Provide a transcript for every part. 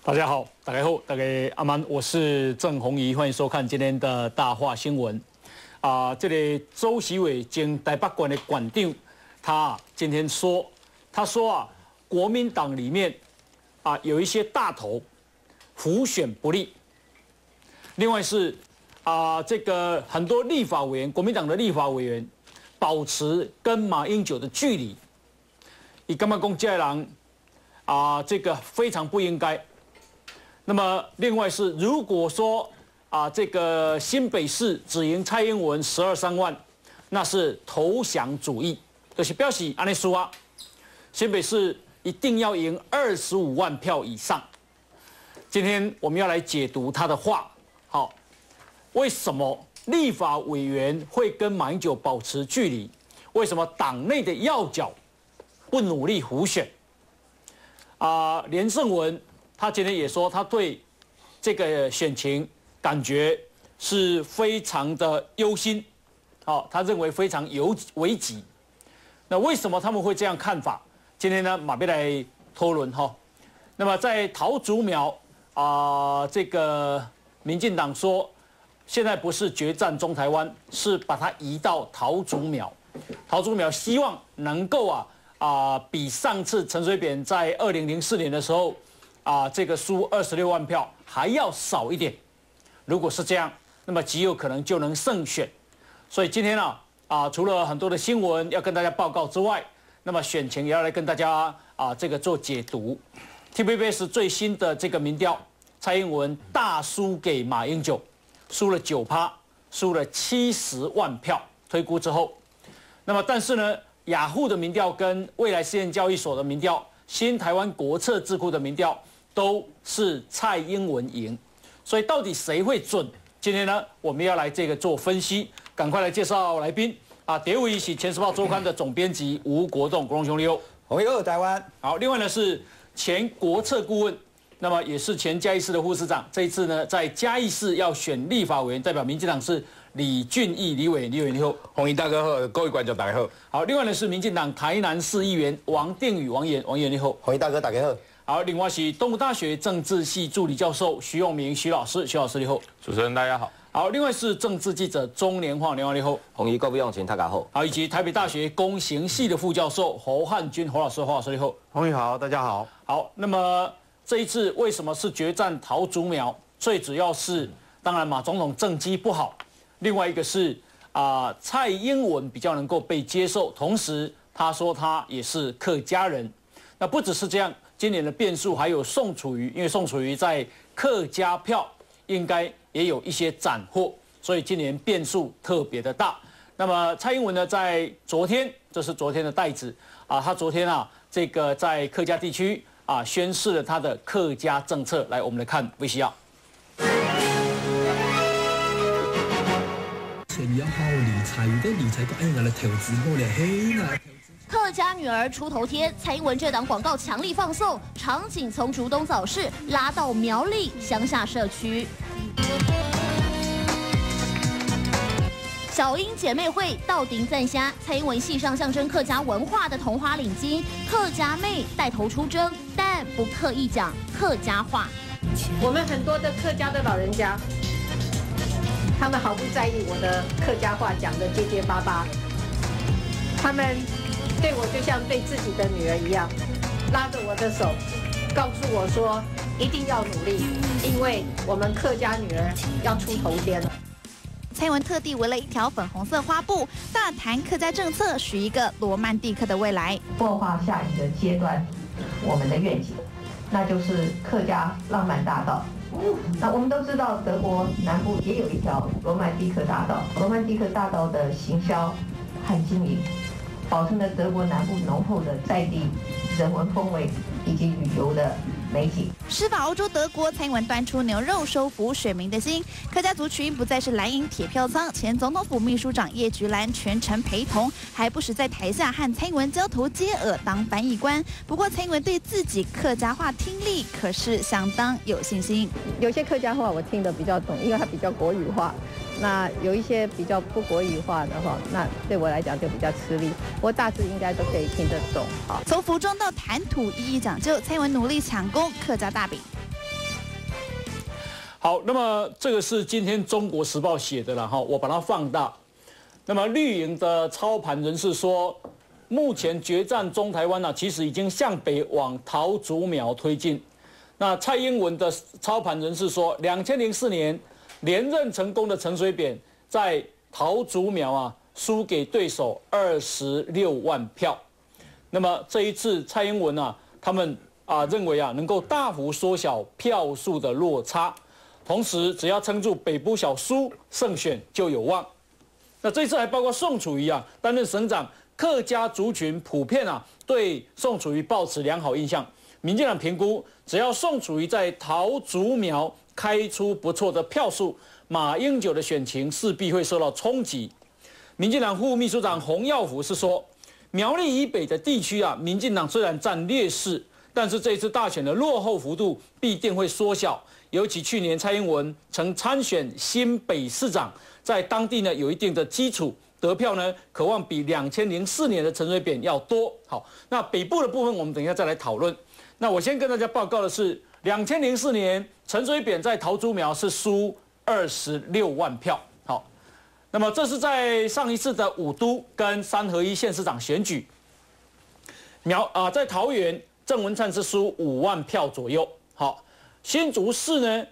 大家好，大家好，大家阿曼，我是郑弘仪，欢迎收看今天的大话新闻。这里周习伟兼台北县的县长，他今天说，国民党里面有一些大头辅选不利，另外是这个很多立法委员，国民党的立法委员保持跟马英九的距离，以干嘛讲这人这个非常不应该。那么，另外是，如果说这个新北市只赢蔡英文12-3万，那是投降主义，就是表示安尼说啊，新北市一定要赢25万票以上。今天我们要来解读他的话，好，为什么立法委员会跟马英九保持距离？为什么党内的要角不努力辅选？连胜文。他今天也说，他对这个选情感觉是非常的忧心，他认为非常危急。那为什么他们会这样看法？今天呢，马贝来讨论哈。那么在桃竹苗这个民进党说，现在不是决战中台湾，是把它移到桃竹苗。桃竹苗希望能够比上次陈水扁在2004年的时候。这个输26万票还要少一点，如果是这样，那么极有可能就能胜选。所以今天除了很多的新闻要跟大家报告之外，那么选情也要来跟大家这个做解读。TVBS 最新的这个民调，蔡英文大输给马英九，输了9%，输了70万票，推估之后，那么但是呢，雅虎的民调跟未来实验交易所的民调，新台湾国策智库的民调。都是蔡英文赢，所以到底谁会准？今天呢，我们要来这个做分析，赶快来介绍来宾第一位是《前时报周刊》的总编辑吴国栋，国栋兄你好， 红衣二台湾。 好，另外呢是前国策顾问，那么也是前嘉义市的副市长，这一次呢在嘉义市要选立法委员，代表民进党是李俊毅李委员，李委员你好， 红衣大哥好，各位观众大家好。 好，另外呢是民进党台南市议员王定宇王委员你好， 红衣大哥大家好。 好，另外是东吴大学政治系助理教授徐永明徐老师，徐老师你好。 主持人大家好。 好，另外是政治记者钟连晃，连晃你好。 红衣各位用情大家好。 好，以及台北大学公行系的副教授侯汉军侯老师，侯老师你好。 红衣好，大家好。 好，那么这一次为什么是决战桃竹苗？最主要是当然马总统政绩不好，另外一个是蔡英文比较能够被接受，同时他说他也是客家人。那不只是这样。今年的变数还有宋楚瑜，因为宋楚瑜在客家票应该也有一些斩获，所以今年变数特别的大。那么蔡英文呢，在昨天，这是昨天的带子他昨天这个在客家地区宣示了他的客家政策。来，我们来看 VCR。 钱要好理财，有啲理财都爱来投资我咧，嘿啦。 客家女儿出头天，蔡英文这档广告强力放送，场景从竹东早市拉到苗栗乡下社区。小英姐妹会到顶赞虾，蔡英文系上象征客家文化的同花领巾，客家妹带头出征，但不刻意讲客家话。 我们很多的客家的老人家，他们毫不在意我的客家话讲的结结巴巴，他们。对我就像对自己的女儿一样，拉着我的手，告诉我说一定要努力，因为我们客家女儿要出头天了。 蔡英文特地围了一条粉红色花布，大谈客家政策，许一个罗曼蒂克的未来。 擘画下一个阶段，我们的愿景，那就是客家浪漫大道。那我们都知道，德国南部也有一条罗曼蒂克大道，罗曼蒂克大道的行销和经营。保存了德国南部浓厚的在地人文风味以及旅游的美景。 施法欧洲德国，蔡英文端出牛肉收服选民的心，客家族群不再是蓝营铁票仓，前总统府秘书长叶菊兰全程陪同，还不时在台下和蔡英文交头接耳当翻译官。不过蔡英文对自己客家话听力可是相当有信心。 有些客家话我听得比较懂，因为它比较国语化。那有一些比较不国语化的话，那对我来讲就比较吃力。我大致应该都可以听得懂。好， 从服装到谈吐一一讲究，蔡英文努力抢攻客家大饼。 好，那么这个是今天《中国时报》写的了哈，我把它放大。那么绿营的操盘人士说，目前决战中台湾其实已经向北往桃竹苗推进。那蔡英文的操盘人士说，2004年连任成功的陈水扁在桃竹苗输给对手26万票。那么这一次蔡英文他们认为能够大幅缩小票数的落差。同时，只要撑住北部小输，胜选就有望。那这次还包括宋楚瑜担任省长，客家族群普遍对宋楚瑜抱持良好印象。民进党评估，只要宋楚瑜在桃竹苗开出不错的票数，马英九的选情势必会受到冲击。民进党副秘书长洪耀福是说，苗栗以北的地区民进党虽然占劣势，但是这一次大选的落后幅度必定会缩小。尤其去年蔡英文曾参选新北市长，在当地有一定的基础，得票渴望比2004年的陈水扁要多。好，那北部的部分我们等一下再来讨论。那我先跟大家报告的是，2004年陈水扁在桃竹苗是输26万票。好，那么这是在上一次的五都跟3合1县市长选举，在桃园郑文灿是输5万票左右。好。新竹市呢，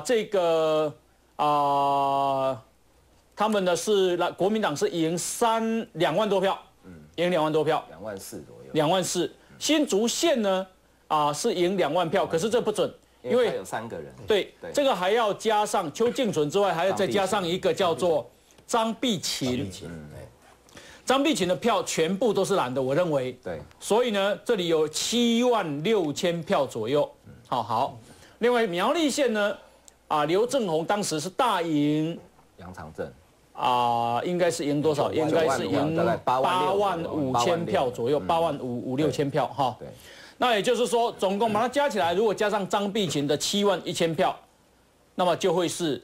他们是国民党是赢2万多票，赢2万多票 ，2万4左右 ，2万4。新竹县呢，是赢2万票，可是这不准， 因为有3个人。 对，这个还要加上邱敬纯之外，还要再加上一个叫做张碧琴。张碧琴的票全部都是蓝的，我认为。 对。所以呢，这里有7万6千票左右。好。另外苗栗县呢，刘正宏当时是大赢杨长正， 应该是赢多少？应该是赢8万5千票左右，8万5、6千票哈。对。那也就是说，总共把它加起来，如果加上张碧琴的7万1千票，那么就会是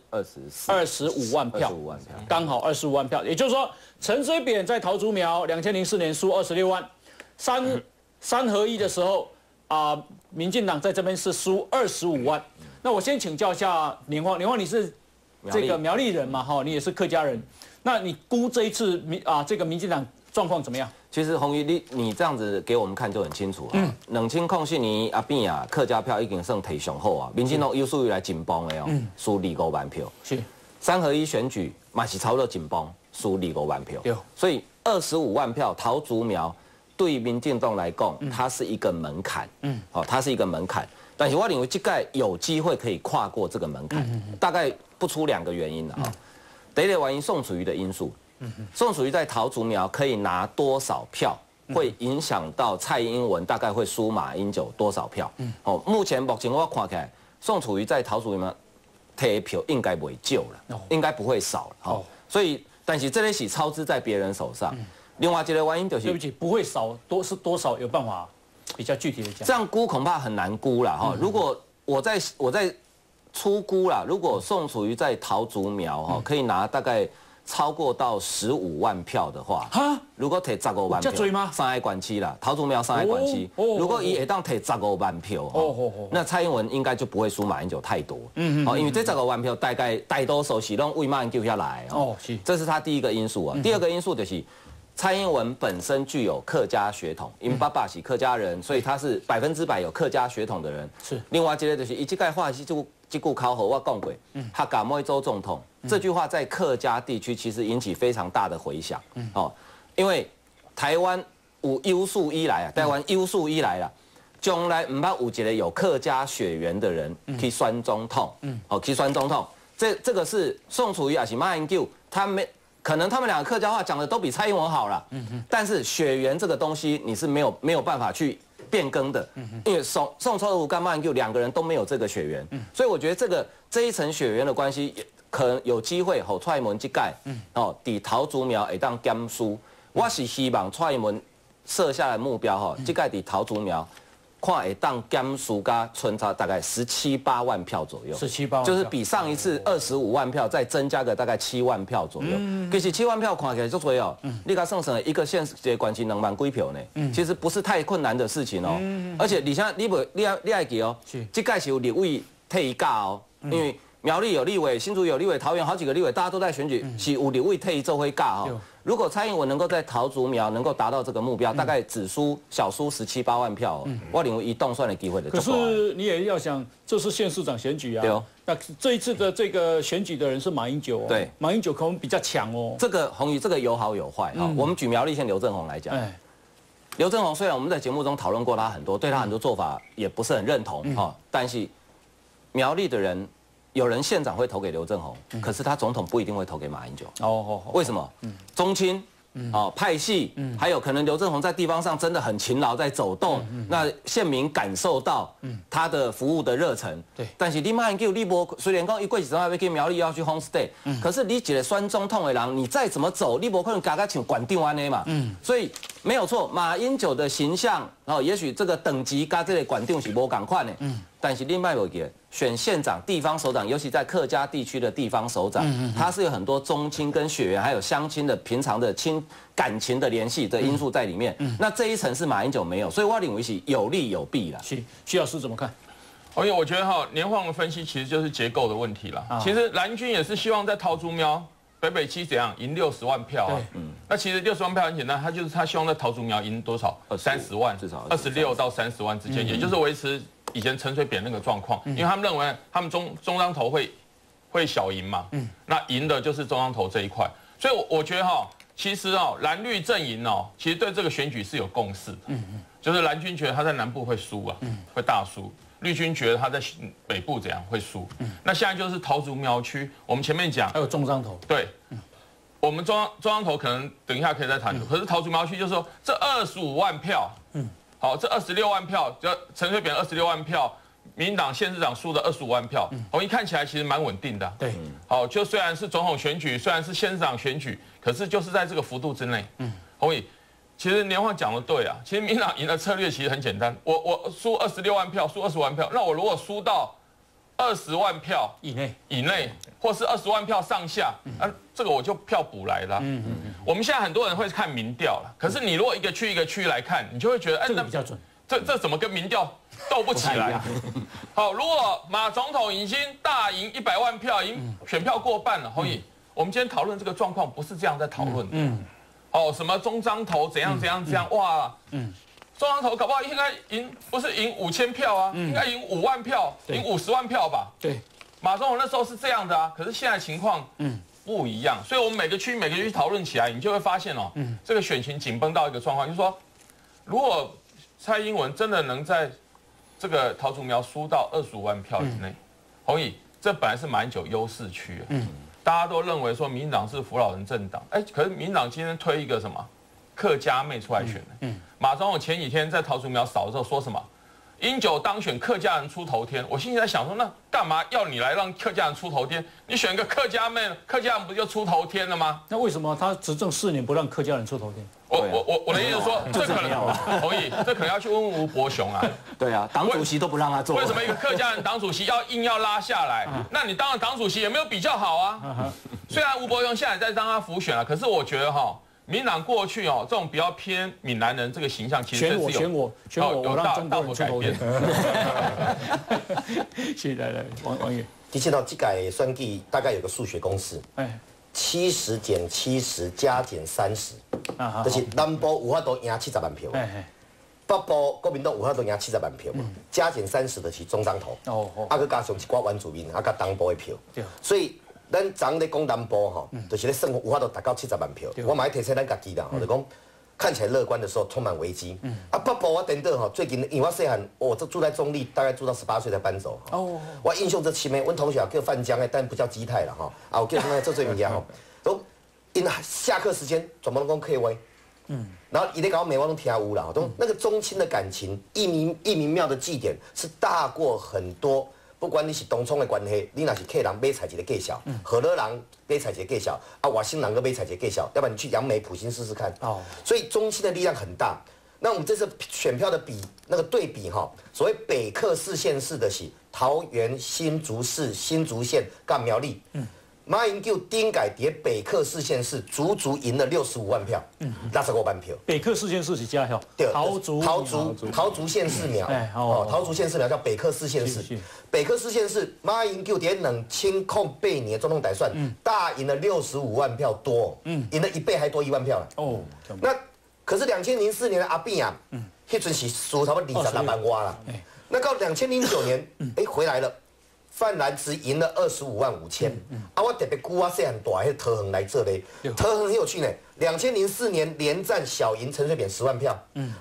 25万票，刚好25万票。也就是说，陈水扁在桃竹苗2004年输26万，3合1的时候。民进党在这边是输25万。那我先请教一下年晃，你是这个苗栗人嘛？你也是客家人。那你估这一次这个民进党状况怎么样？ 其实洪瑜，你这样子给我们看就很清楚2004年阿扁客家票已经算提上好民进党有属于来紧绷的输25万票。是3合1选举嘛是差不多紧绷，输25万票。所以25万票桃竹苗。对民进党来讲，它是一个门槛，它是一个门槛。但是我认为这届有机会可以跨过这个门槛，大概不出2个原因了第一个原因，宋楚瑜的因素，宋楚瑜在桃竹苗可以拿多少票，会影响到蔡英文大概会输马英九多少票。目前我看起来，宋楚瑜在桃竹苗提票应该不会救了，应该不会少了。所以，但是这类是操之在别人手上。另外一个原因就是， 对不起，不会少，是多少有办法比较具体的讲。 这样估恐怕很难估了如果我在初估啦，如果宋楚瑜在桃竹苗可以拿大概超过到15万票的话，如果提15万票， 这多吗 ？3个县市啦，桃竹苗3个县市，如果伊会当提15万票那蔡英文应该就不会输马英九太多。因为这15万票大多数是拢为马英九下来这是他第一个因素第二个因素就是。蔡英文本身具有客家血统，因爸爸是客家人，所以他是100%有客家血统的人。是。另外一个就是，这句话是这句口号我讲过，他敢每州总统这句话在客家地区其实引起非常大的回响。因为台湾有优数以来台湾优数以来将来唔捌有一个有客家血缘的人去选总统，去选总统。这个是宋楚瑜还是马英九，可能他们2个客家话讲的都比蔡英文好了，但是血缘这个东西你是没有办法去变更的，因为宋楚瑜跟马英九2个人都没有这个血缘，所以我觉得这一层血缘的关系，可能有机会蔡英文这届在桃竹苗会当减输，我是希望蔡英文设下来目标这届在桃竹苗。看会当减输加存差大概17、8万票左右 ，17、8万就是比上一次25万票再增加个大概7万票左右。其实7万票看起来就多你看算一个县的关系2万几票呢，其实不是太困难的事情而且你像你爱记这届是有立委退假因为苗栗有立委，新竹有立委，桃园好几个立委，大家都在选举，是有立委退役之后会尬哦。如果蔡英文能够在桃竹苗能够达到这个目标，大概只小输17、8万票，我认为移动算的机会的。 可是你也要想，这是县市长选举啊。 对哦。 那这一次的这个选举的人是马英九哦。 对。 马英九可能比较强哦。 这个宏宇，这个有好有坏哈。我们举苗栗县刘正鸿来讲。刘正鸿虽然我们在节目中讨论过他很多，对他很多做法也不是很认同哈，但是苗栗的人。有人县长会投给刘正鸿，可是他总统不一定会投给马英九。为什么？中青，派系，还有可能刘正鸿在地方上真的很勤劳，在走动，那县民感受到他的服务的热忱。对。但是你马英九，你无虽然讲一过几十万要去苗栗要去 homestay，可是你一个选总统的人，你再怎么走，你无可能加个像馆长安尼嘛。所以没有错，马英九的形象，也许这个等级跟这个馆长是无同款的。但是另外有一个。选县长、地方首长，尤其在客家地区的地方首长，他是有很多宗亲跟血缘，还有乡亲的平常的感情的联系的因素在里面。那这一层是马英九没有，所以我认为是有利有弊啦。 徐老师怎么看？ 因为我觉得年晃的分析其实就是结构的问题了。其实蓝军也是希望在桃竹苗北区怎样赢60万票啊？那其实60万票很简单，他希望在桃竹苗赢多少？30万，至少26到30万之间，也就是维持。以前陈水扁那个状况，因为他们认为他们中央投会小赢嘛，那赢的就是中央投这一块，所以我觉得其实蓝绿阵营其实对这个选举是有共识的，就是蓝军觉得他在南部会输啊，会大输，绿军觉得他在北部怎样会输，那现在就是桃竹苗区，我们前面讲还有中彰投， 对，我们中央投可能等一下可以再谈，可是桃竹苗区就是说这25万票，好，这26万票，就陈水扁26万票，民进党县市长输的25万票，红衣看起来其实蛮稳定的。对，好，就虽然是总统选举，虽然是县市长选举，可是就是在这个幅度之内。红衣，其实年晃讲的对啊，其实民进党赢的策略其实很简单，我输26万票，输20万票，那我如果输到20万票以内，或是20万票上下，这个我就票补来了。我们现在很多人会看民调了，可是你如果一个区一个区来看，你就会觉得， 这个比较准。 这怎么跟民调斗不起来？好，如果马总统已经大赢100万票，已经选票过半了，洪毅，我们今天讨论这个状况不是这样在讨论的。什么中彰投怎样，哇，中央投搞不好应该赢，不是赢5000票啊，应该赢5万票，赢50万票吧？对，马总统那时候是这样的啊，可是现在情况不一样，所以我们每个区讨论起来，你就会发现这个选情紧绷到一个状况，就是说，如果蔡英文真的能在这个桃竹苗输到25万票以内，洪毅，这本来是马英九优势区，大家都认为说民进党是扶老人政党，可是民进党今天推一个什么客家妹出来选的，马总统前几天在桃竹苗扫的时候说什么？英九当选，客家人出头天。我心里在想说，那干嘛要你来让客家人出头天？你选个客家妹，客家人不就出头天了吗？ 那为什么他执政4年不让客家人出头天？ 我的意思说，这可能同意，这可能要去问吴伯雄啊。 对啊，党主席都不让他做。 为什么一个客家人党主席硬要拉下来？那你当了党主席也没有比较好啊。虽然吴伯雄现在在让他辅选了，可是我觉得民进党过去这种比较偏闽南人这个形象，其实是选我， 有大幅改变。 是来，王爷。 其实这届选举大概有个数学公式，70减70加减30，就是南部有法度赢70万票，北部国民党有法度赢70万票，加减30就是中彰投，佮加上一寡原住民，佮东部的票，所以。咱昨咧讲南部就是咧算有法度达到70万票。我嘛要提醒咱家己啦，就讲看起来乐观的时候充满危机。北部我等等最近因为我细汉，我住在中立，大概住到18岁才搬走。我印象这深的，阮同学叫范江的，但不叫基泰啦我叫什么做物件都因下课时间全部拢讲 KV。然后伊咧搞美我拢听有啦，都那个宗亲的感情，义民庙的祭典是大过很多。不管你是东涌的关系，你若是客人买菜一个计小，河乐人买菜一个计小，外省人个买菜一个计小，要不然你去杨梅埔心试试看。所以中心的力量很大。那我们这次选票的对比所谓北客4县市的是桃园、新竹市、新竹县、赣苗栗。 马英九顶改在北客4县市足足赢了65万票，65万票。 北客4县市是加票， 对，桃竹县市苗，桃竹县市苗叫北客4县市。北客4县市，马英九在2008年总统大选大赢了65万票多，赢了1倍还多1万票了。哦，那可是2004年的阿扁啊，那阵是输差不多26万外啦。那到2009年，回来了。泛蓝只赢了25万5千，我特别估细汉大迄桃园来这嘞，桃园很有趣呢。2004年连战小赢陈水扁10万票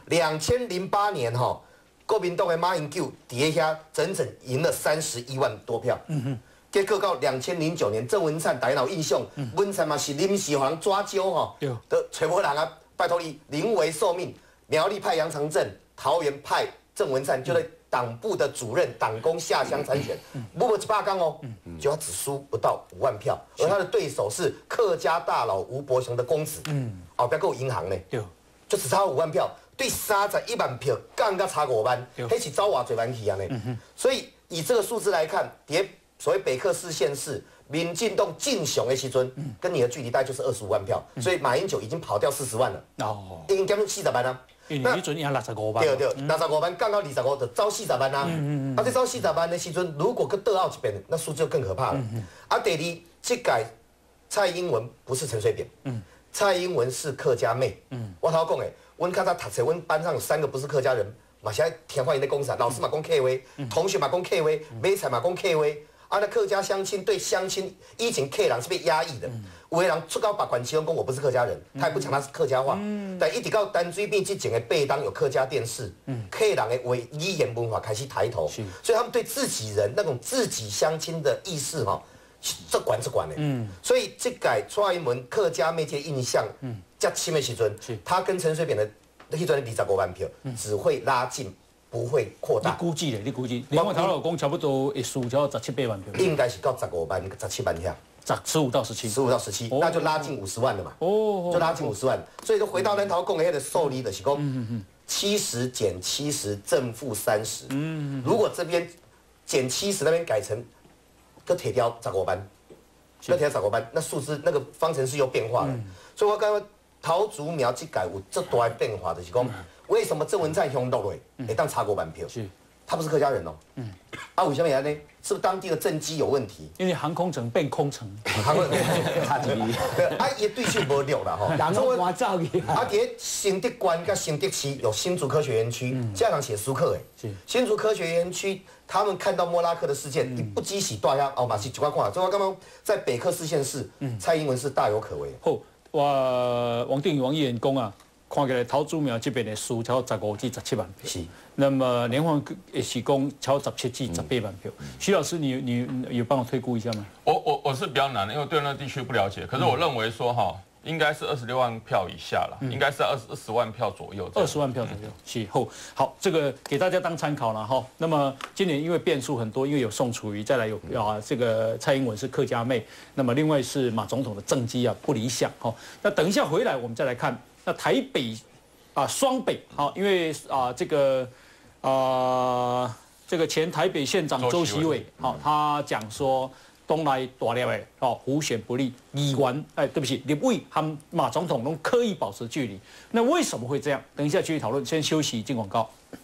，2008年国民党的马英九底下整整赢了31万多票，结果到2009年郑文灿大家有印象，文灿嘛是临时互人抓阄都找无人啊，拜托你临危受命，苗栗派杨长正，桃园派郑文灿就在。党部的主任党工下乡参选，不100天哦，就他只输不到5万票，而他的对手是客家大佬吴伯雄的公子，不要够银行呢，就只差5万票，对31万票，刚刚差5万，那是招瓦嘴万起啊呢。所以以这个数字来看，所谓北客4县市，民进党进雄的时阵，跟你的距离大概就是25万票，所以马英九已经跑掉40万了，已经减到40万啊。 那迄阵赢65万， 对，65万降到25就走40万啊！这走40万的时阵，如果搁倒out一边，那数字就更可怕了。第二，这届蔡英文不是陈水扁，蔡英文是客家妹。我头讲诶，阮较早读册，阮班上有3个不是客家人，嘛现在听欢迎在讲啥，老师嘛讲客话，同学嘛讲客话，买菜嘛讲客话。那客家乡亲对乡亲以前客人是被压抑的。有的人出到北管区讲我不是客家人，他也不讲他是客家话。但一直到淡水边之前的北当有客家电视，客人的语言文化开始抬头，所以他们对自己人那种自己乡亲的意识这管的。所以这届蔡英文客家媒体印象，较深的时阵，他跟陈水扁的迄阵25万票，只会拉近。不会扩大。 你估计，另外头老公差不多会输到17、8万票， 应该是到15万、17万票 ，15到17， 那就拉近50万了嘛。就拉近50万。所以就回到咱头讲的迄个数字，就是讲70减70正负30。如果这边减70，那边改成个铁雕15万，那数字那个方程式又变化了。所以我刚刚桃竹苗这改有这大的变化，就是讲。为什么郑文灿凶落来会当差5万票？他不是客家人哦。为什么呢？是不是当地的政绩有问题？ 因为航空城变空城， 差几亿。伊对手无力啦吼。 人都搬走去。 伫新德关跟新德区有新竹科学园区，家长写书课新竹科学园区，他们看到莫拉克的事件，不积喜大家嘛是一块看。所以我刚刚在北客4县市，蔡英文是大有可为。 好，王定宇王议员讲啊。看起来桃竹苗这边的输超15至17万票，那么连黄也是讲超17至18万票。徐老师，你有帮我推估一下吗？ 我是比较难的，因为对那地区不了解。可是我认为说应该是26万票以下了，应该是20万票左右。 20万票左右，是好，这个给大家当参考了哈。那么今年因为变数很多，因为有宋楚瑜，再来有这个蔡英文是客家妹，那么另外是马总统的政绩不理想哈。那等一下回来我们再来看。那台北双北因为这个前台北县长周锡伟他讲说东来大粒的互选不利，议员对不起，立委和马总统都刻意保持距离。那为什么会这样？等一下继续讨论，先休息进广告。